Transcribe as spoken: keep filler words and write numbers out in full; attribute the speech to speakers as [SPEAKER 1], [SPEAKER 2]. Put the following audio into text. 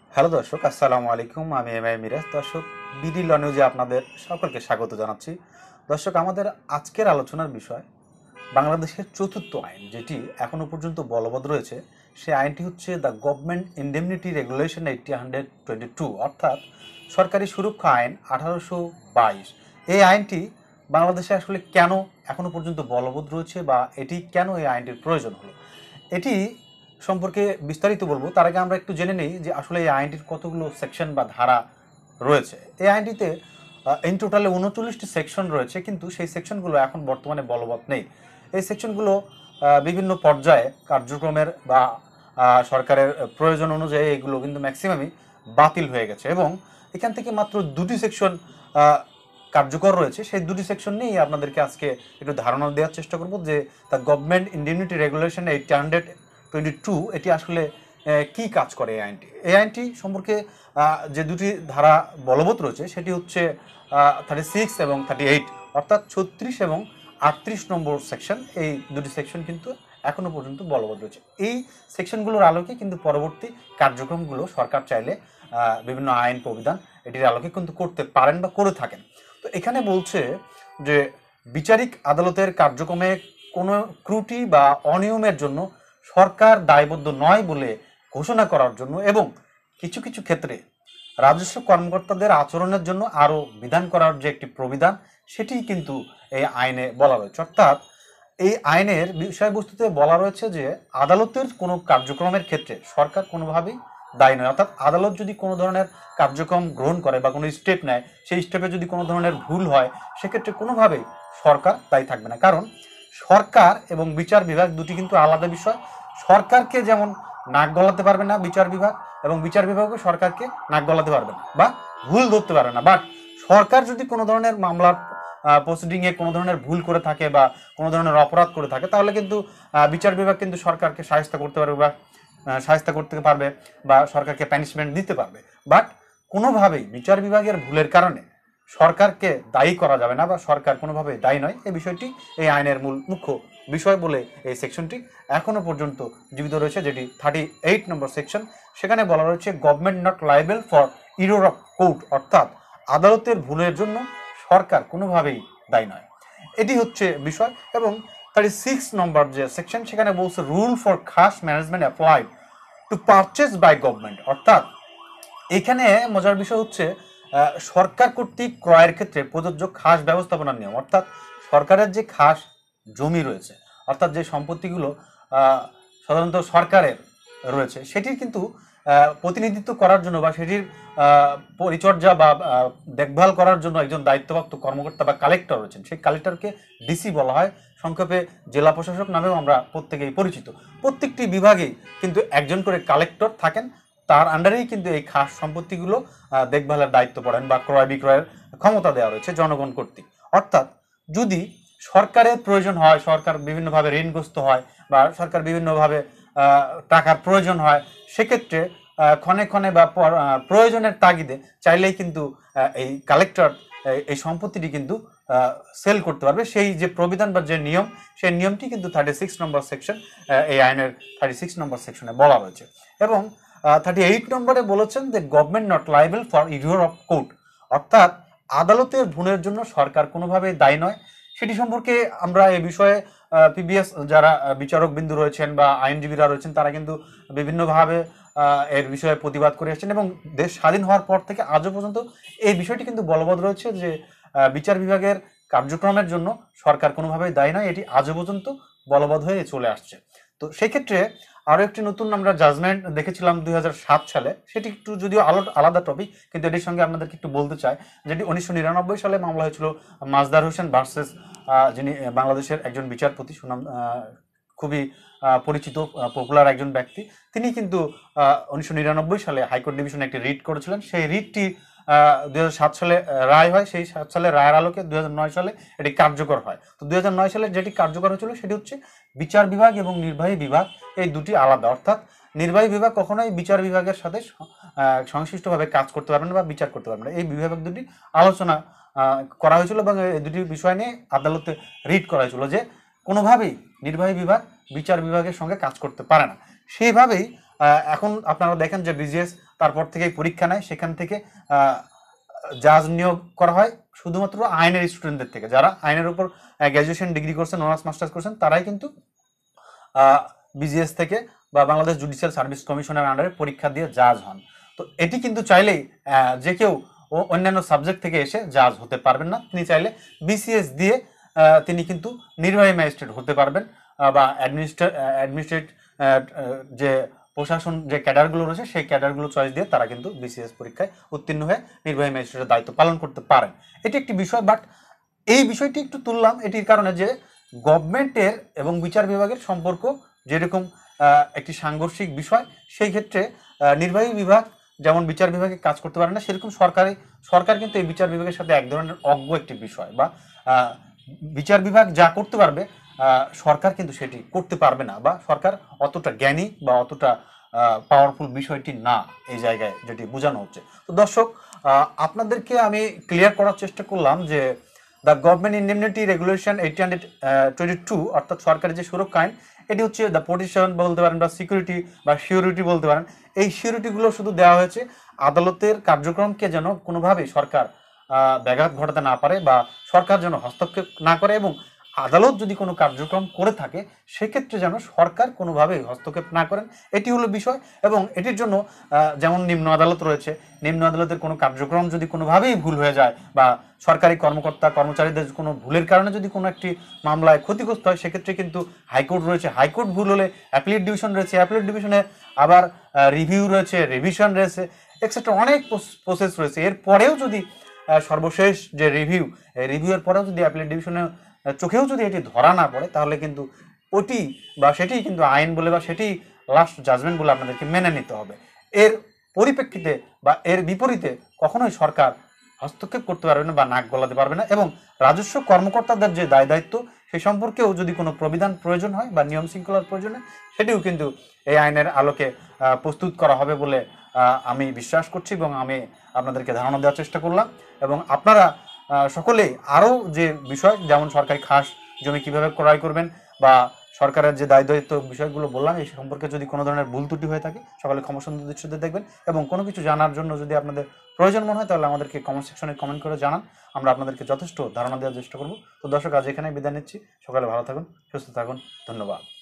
[SPEAKER 1] Hello দর্শক, আসসালামু আলাইকুম। আমি এম আই মিরাজ। দর্শক, বিডি ল নিউজে আপনাদের সকলকে স্বাগত জানাচ্ছি। দর্শক, আমাদের আজকের আলোচনার বিষয় বাংলাদেশের চতুর্থ আইন, যেটি এখনো পর্যন্ত বলবৎ রয়েছে। সেই আইনটি হচ্ছে the government indemnity regulation eighty hundred twenty two, অর্থাৎ সরকারি সুরক্ষা আইন আঠারোশো বাইশ। এই আইনটি বাংলাদেশে আসলে কেন এখনো পর্যন্ত বলবৎ রয়েছে, বা এটি কেন এই আইনটির প্রয়োজন হলো, এটি সম্পর্কে বিস্তারিত বলবো। তার আগে আমরা একটু জেনে নিই যে আসলে এই আইনটির কতগুলো সেকশন বা ধারা রয়েছে। এই আইনটিতে ইন টোটালে উনচল্লিশটি সেকশন রয়েছে, কিন্তু সেই সেকশনগুলো এখন বর্তমানে বলবৎ নেই। এই সেকশনগুলো বিভিন্ন পর্যায়ে কার্যক্রমের বা সরকারের প্রয়োজন অনুযায়ী এগুলো কিন্তু ম্যাক্সিমামই বাতিল হয়ে গেছে, এবং এখান থেকে মাত্র দুটি সেকশন কার্যকর রয়েছে। সেই দুটি সেকশন নিয়েই আপনাদেরকে আজকে একটু ধারণা দেওয়ার চেষ্টা করব যে the government indemnity regulation eighty hundred twenty two এটি আসলে কি কাজ করে। এই আইনটি এই আইনটি সম্পর্কে যে দুটি ধারা বলবৎ রয়েছে সেটি হচ্ছে থার্টি সিক্স এবং থার্টি এইট, অর্থাৎ ছত্রিশ এবং আটত্রিশ নম্বর সেকশন। এই দুটি সেকশন কিন্তু এখনো পর্যন্ত বলবৎ রয়েছে। এই সেকশনগুলোর আলোকে কিন্তু পরবর্তী কার্যক্রমগুলো সরকার চাইলে বিভিন্ন আইন প্রবিধান এটির আলোকে কিন্তু করতে পারেন বা করে থাকেন। তো এখানে বলছে যে বিচারিক আদালতের কার্যক্রমে কোনো ত্রুটি বা অনিয়মের জন্য সরকার দায়বদ্ধ নয় বলে ঘোষণা করার জন্য, এবং কিছু কিছু ক্ষেত্রে রাজস্ব কর্মকর্তাদের আচরণের জন্য আরও বিধান করার যে একটি প্রবিধান, সেটি কিন্তু এই আইনে বলা রয়েছে। অর্থাৎ এই আইনের বিষয়বস্তুতে বলা রয়েছে যে আদালতের কোনো কার্যক্রমের ক্ষেত্রে সরকার কোনোভাবেই দায়ী নয়। অর্থাৎ আদালত যদি কোনো ধরনের কার্যক্রম গ্রহণ করে বা কোনো স্টেপ নেয়, সেই স্টেপে যদি কোনো ধরনের ভুল হয়, সেক্ষেত্রে কোনোভাবেই সরকার দায়ী থাকবে না। কারণ সরকার এবং বিচার বিভাগ দুটি কিন্তু আলাদা বিষয়। সরকারকে যেমন নাক গলাতে পারবে না বিচার বিভাগ, এবং বিচার বিভাগও সরকারকে নাক গলাতে পারবে না বা ভুল ধরতে পারবে না। বাট সরকার যদি কোনো ধরনের মামলার প্রসিডিংয়ে কোনো ধরনের ভুল করে থাকে বা কোনো ধরনের অপরাধ করে থাকে, তাহলে কিন্তু বিচার বিভাগ কিন্তু সরকারকে শায়েস্তা করতে পারবে বা শায়েস্তা করতে পারবে বা সরকারকে পানিশমেন্ট দিতে পারবে। বাট কোনোভাবেই বিচার বিভাগের ভুলের কারণে সরকারকে দায়ী করা যাবে না, বা সরকার কোনোভাবে দায়ী নয়। এই বিষয়টি এই আইনের মূল মুখ্য বিষয় বলে এই সেকশনটি এখনো পর্যন্ত জীবিত রয়েছে, যেটি থার্টি এইট নম্বর সেকশন। সেখানে বলা রয়েছে government not liable for error of court, অর্থাৎ আদালতের ভুলের জন্য সরকার কোনোভাবেই দায়ী নয়। এটি হচ্ছে বিষয়। এবং থার্টি সিক্স নম্বর যে সেকশন, সেখানে বলছে রুল ফর খাস management applied to purchase by government, অর্থাৎ এখানে মজার বিষয় হচ্ছে সরকার কর্তৃক ক্রয়ের ক্ষেত্রে প্রযোজ্য খাস ব্যবস্থাপনার নিয়ম। অর্থাৎ সরকারের যে খাস জমি রয়েছে, অর্থাৎ যে সম্পত্তিগুলো সাধারণত সরকারের রয়েছে, সেটির কিন্তু প্রতিনিধিত্ব করার জন্য বা সেটির পরিচর্যা বা দেখভাল করার জন্য একজন দায়িত্বপ্রাপ্ত কর্মকর্তা বা কালেক্টর রয়েছেন। সেই কালেক্টরকে ডিসি বলা হয়, সংক্ষেপে জেলা প্রশাসক নামেও আমরা প্রত্যেকেই পরিচিত। প্রত্যেকটি বিভাগেই কিন্তু একজন করে কালেক্টর থাকেন, তার আন্ডারেই কিন্তু এই খাস সম্পত্তিগুলো দেখভালের দায়িত্ব পড়েন বা ক্রয় বিক্রয়ের ক্ষমতা দেওয়া রয়েছে জনগণ কর্তৃক। অর্থাৎ যদি সরকারের প্রয়োজন হয়, সরকার বিভিন্নভাবে ঋণগ্রস্ত হয় বা সরকার বিভিন্নভাবে টাকার প্রয়োজন হয়, সেক্ষেত্রে ক্ষণে ক্ষণে বা প্রয়োজনের তাগিদে চাইলেই কিন্তু এই কালেক্টর এই সম্পত্তিটি কিন্তু সেল করতে পারবে। সেই যে প্রবিধান বা যে নিয়ম, সেই নিয়মটি কিন্তু থার্টি সিক্স নম্বর সেকশন এই আইনের থার্টি সিক্স নম্বর সেকশনে বলা রয়েছে। এবং থার্টি এইট নম্বরে বলেছেন যে government not liable for error of court, অর্থাৎ আদালতের ভুলের জন্য সরকার কোনোভাবেই দায়ী নয়। সেটি সম্পর্কে আমরা এই বিষয়ে পিবিএস যারা বিচারক বিন্দু রয়েছেন বা আইনজীবীরা রয়েছেন, তারা কিন্তু বিভিন্নভাবে এর বিষয়ে প্রতিবাদ করে আসছেন, এবং দেশ স্বাধীন হওয়ার পর থেকে আজও পর্যন্ত এই বিষয়টি কিন্তু বলবৎ রয়েছে যে বিচার বিভাগের কার্যক্রমের জন্য সরকার কোনোভাবেই দায়ী নয়। এটি আজও পর্যন্ত বলবৎ হয়ে চলে আসছে। তো সেক্ষেত্রে আরও একটি নতুন আমরা জাজমেন্ট দেখেছিলাম দুই হাজার সাত সালে, সেটি একটু যদিও আলো আলাদা টপিক, কিন্তু এটির সঙ্গে আপনাদেরকে একটু বলতে চাই, যেটি উনিশশো নিরানব্বই সালে মামলা হয়েছিল মাজদার হোসেন ভার্সেস, যিনি বাংলাদেশের একজন বিচারপতি, সুনাম খুবই পরিচিত পপুলার একজন ব্যক্তি। তিনি কিন্তু উনিশশো নিরানব্বই সালে হাইকোর্ট ডিভিশনে একটি রিট করেছিলেন। সেই রিটটি দুই হাজার সাত সালে রায় হয়। সেই সাত সালে রায়ের আলোকে দুই হাজার নয় সালে এটি কার্যকর হয়। তো দুই হাজার নয় সালে যেটি কার্যকর হয়েছিল সেটি হচ্ছে বিচার বিভাগ এবং নির্বাহী বিভাগ এই দুটি আলাদা। অর্থাৎ নির্বাহী বিভাগ কখনোই বিচার বিভাগের সাথে সংশ্লিষ্টভাবে কাজ করতে পারবে না বা বিচার করতে পারবে না। এই বিভাগ দুটি আলোচনা করা হয়েছিল এবং এই দুটি বিষয় নিয়ে আদালতে রিট করা হয়েছিল যে কোনোভাবেই নির্বাহী বিভাগ বিচার বিভাগের সঙ্গে কাজ করতে পারে না। সেইভাবেই এখন আপনারা দেখেন যে বিজিএস তারপর থেকেই পরীক্ষা নেয়, সেখান থেকে জাজ নিয়োগ করা হয় শুধুমাত্র আইনের স্টুডেন্টদের থেকে, যারা আইনের উপর গ্র্যাজুয়েশন ডিগ্রি করছেন, অনার্স মাস্টার্স করছেন, তারাই কিন্তু বিজিএস থেকে বা বাংলাদেশ জুডিশিয়াল সার্ভিস কমিশনের আন্ডারে পরীক্ষা দিয়ে জাজ হন। তো এটি কিন্তু চাইলেই যে কেউ অন্যান্য সাবজেক্ট থেকে এসে জাজ হতে পারবেন না। তিনি চাইলে বিসিএস দিয়ে তিনি কিন্তু নির্বাহী ম্যাজিস্ট্রেট হতে পারবেন, বা অ্যাডমিনিস্ট্রে অ্যাডমিনিস্ট্রেট যে প্রশাসন যে ক্যাডারগুলো রয়েছে সেই ক্যাডারগুলো চয়েস দিয়ে তারা কিন্তু বিসিএস পরীক্ষায় উত্তীর্ণ হয়ে নির্বাহী ম্যাজিস্ট্রেটের দায়িত্ব পালন করতে পারেন। এটি একটি বিষয়, বাট এই বিষয়টি একটু তুললাম এটির কারণে যে গভর্নমেন্টের এবং বিচার বিভাগের সম্পর্ক যেরকম একটি সাংঘর্ষিক বিষয়, সেই ক্ষেত্রে নির্বাহী বিভাগ যেমন বিচার বিভাগে কাজ করতে পারে না, সেরকম সরকারি সরকার কিন্তু এই বিচার বিভাগের সাথে এক ধরনের অজ্ঞ একটি বিষয়, বা বিচার বিভাগ যা করতে পারবে সরকার কিন্তু সেটি করতে পারবে না, বা সরকার অতটা জ্ঞানী বা অতটা পাওয়ারফুল বিষয়টি না এই জায়গায়, যেটি বোঝানো হচ্ছে। তো দর্শক, আপনাদেরকে আমি ক্লিয়ার করার চেষ্টা করলাম যে the government indemnity regulation eighteen hundred twenty two অর্থাৎ সরকারি যে সুরক্ষা আইন, এটি হচ্ছে দ্য প্রোটেকশন বলতে পারেন, বা সিকিউরিটি বা সিউরিটি বলতে পারেন। এই সিউরিটিগুলো শুধু দেওয়া হয়েছে আদালতের কার্যক্রমকে যেন কোনোভাবেই সরকার ব্যাঘাত ঘটাতে না পারে, বা সরকার যেন হস্তক্ষেপ না করে, এবং আদালত যদি কোনো কার্যক্রম করে থাকে সেক্ষেত্রে যেন সরকার কোনোভাবেই হস্তক্ষেপ না করেন, এটি হলো বিষয়। এবং এটির জন্য যেমন নিম্ন আদালত রয়েছে, নিম্ন আদালতের কোনো কার্যক্রম যদি কোনোভাবেই ভুল হয়ে যায়, বা সরকারি কর্মকর্তা কর্মচারীদের কোনো ভুলের কারণে যদি কোনো একটি মামলায় ক্ষতিগ্রস্ত হয়, সেক্ষেত্রে কিন্তু হাইকোর্ট রয়েছে, হাইকোর্ট ভুল হলে অ্যাপিলেট ডিভিশন রয়েছে, অ্যাপিলেট ডিভিশনে আবার রিভিউ রয়েছে, রিভিশন রয়েছে, এক্সেট্রা অনেক প্রসেস রয়েছে। এরপরেও যদি সর্বশেষ যে রিভিউ, এই রিভিউয়ের পরেও যদি অ্যাপিলেট ডিভিশনে চোখেও যদি এটি ধরা না পড়ে, তাহলে কিন্তু ওটি বা সেটি কিন্তু আইন বলে, বা সেটি লাস্ট জাজমেন্ট বলে আপনাদেরকে মেনে নিতে হবে। এর পরিপ্রেক্ষিতে বা এর বিপরীতে কখনোই সরকার হস্তক্ষেপ করতে পারবে না বা নাক গলাতে পারবে না। এবং রাজস্ব কর্মকর্তাদের যে দায় দায়িত্ব সেই সম্পর্কেও যদি কোনো প্রবিধান প্রয়োজন হয় বা নিয়ম শৃঙ্খলার প্রয়োজন হয়, সেটিও কিন্তু এই আইনের আলোকে প্রস্তুত করা হবে বলে আমি বিশ্বাস করছি, এবং আমি আপনাদেরকে ধারণা দেওয়ার চেষ্টা করলাম। এবং আপনারা সকলেই আরও যে বিষয়, যেমন সরকারি খাস জমি কিভাবে ক্রয় করবেন, বা সরকারের যে দায় দায়িত্ব বিষয়গুলো বললাম, এই সম্পর্কে যদি কোনো ধরনের ভুল ত্রুটি হয়ে থাকে সকলে ক্ষমা সুন্দর দৃষ্টিতে দেখবেন। এবং কোনো কিছু জানার জন্য যদি আপনাদের প্রয়োজন মনে হয়, তাহলে আমাদেরকে কমেন্ট সেকশনে কমেন্ট করে জানান, আমরা আপনাদেরকে যথেষ্ট ধারণা দেওয়ার চেষ্টা করব। তো দর্শক, আজ এখানে বিদায় নিচ্ছি। সকালে ভালো থাকুন, সুস্থ থাকুন, ধন্যবাদ।